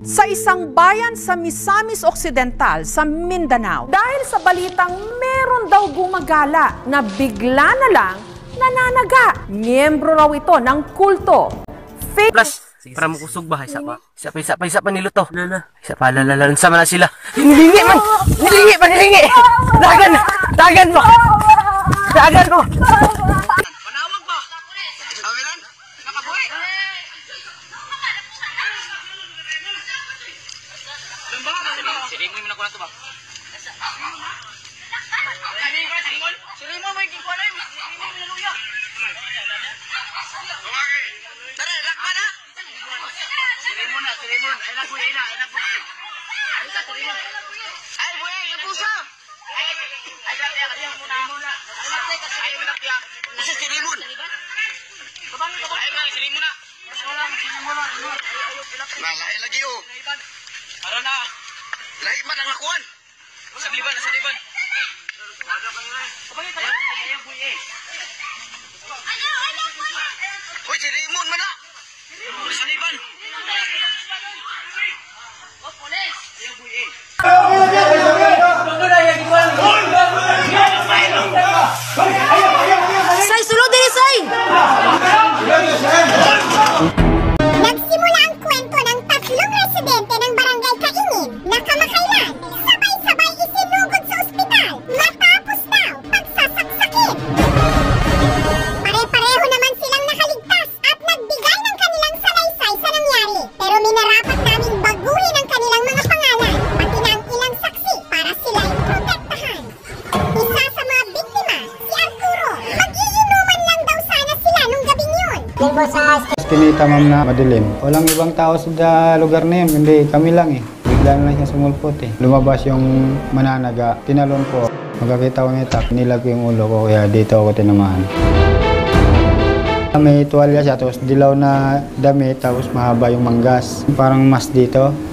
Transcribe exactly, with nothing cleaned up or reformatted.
sa isang bayan sa Misamiz Occidental sa Mindanao dahil sa balitang meron daw gumagala na bigla na lang nananaga. Miyembro raw ito ng kulto. Fake Plus, para makusog ba? Isa pa. Isa pa, isa pa, isa pa niluto. Isa pa, lalalan sama na sila. Nilingi man! Nilingi man, nilingi! Dagan! Dagan mo! Dagan mo! Panawag ba? Awilan? Nakabuhi? Sirimoy mo na ko na ito ba? Sirimoy? Sirimoy mo yung kikuha na yun. Sirimoy mo na luya. Tara, lakman ha? Sirimoy na, sirimoy. Ay, nagbuhi na, ay, nagbuhi. Ay, buhi, kapusa! Ay, ay, ay, muna. Ay, muna, tiyak. Nasa sirimoy. Ay, mga, sirimoy na. Nalahi lagi o. Para na. Lahi man ang nakuhan. Sa liban, sa liban. Hoy, si Raymond man na. Sa liban. Oh, polis. Say, sulod din, say! Nagsimula ang kwento ng tatlong residente ng barangay Kaingin na kamakailan sabay-sabay isinugod sa ospital matapos daw pagsasaksakin. Pare-pareho naman silang nakaligtas at nagbigay ng kanilang salaysay sa nangyari. Pero minarapat naming baguhin ang kanilang mga pangalan pati na ang ilang saksi para sila'y protektahan. Isa sa mga biktima, si Arturo. Magiinuman lang daw sana sila nung gabing yun. Kinita ma'am na madilim. Walang ibang tao sa lugar na yun, hindi kami lang eh. Bigla na lang siya sumulpot eh. Lumabas yung mananaga, tinalon ko. Magkakita ko nito, nilag ko yung ulo ko kaya dito ako tinamaan. May tuwalya siya, tapos dilaw na damit, tapos mahaba yung manggas. Parang mas dito.